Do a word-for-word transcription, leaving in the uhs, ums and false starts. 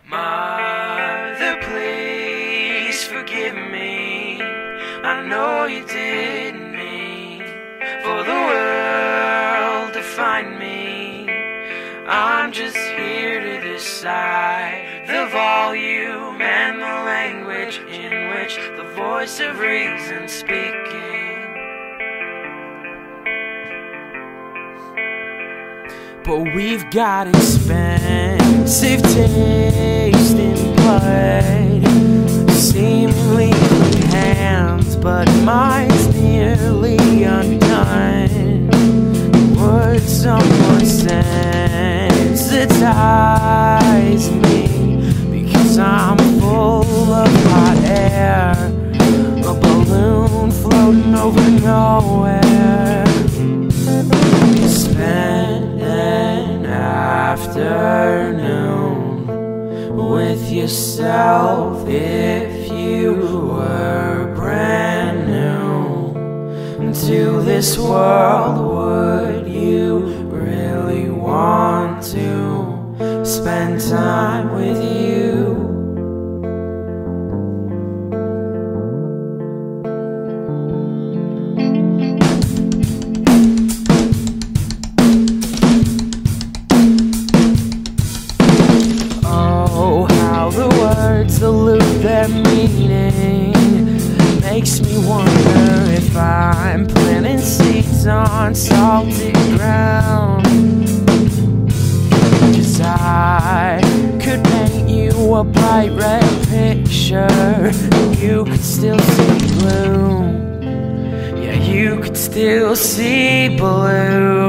Mother, please forgive me. I know you didn't mean for the world to find me. I'm just here to decide the volume and the language in which the voice of reason speaking. But we've got expensive taste in blood, seemingly clean hands, but mine's nearly undone. Would someone sensitize me? Because I'm full of hot air, a balloon floating over nowhere. Spend an afternoon with yourself if you were brand new to this world. Would you really want to spend time with you? Salute their meaning. Makes me wonder if I'm planting seeds on salty ground. 'Cause I could paint you a bright red picture, you could still see blue. Yeah, you could still see blue.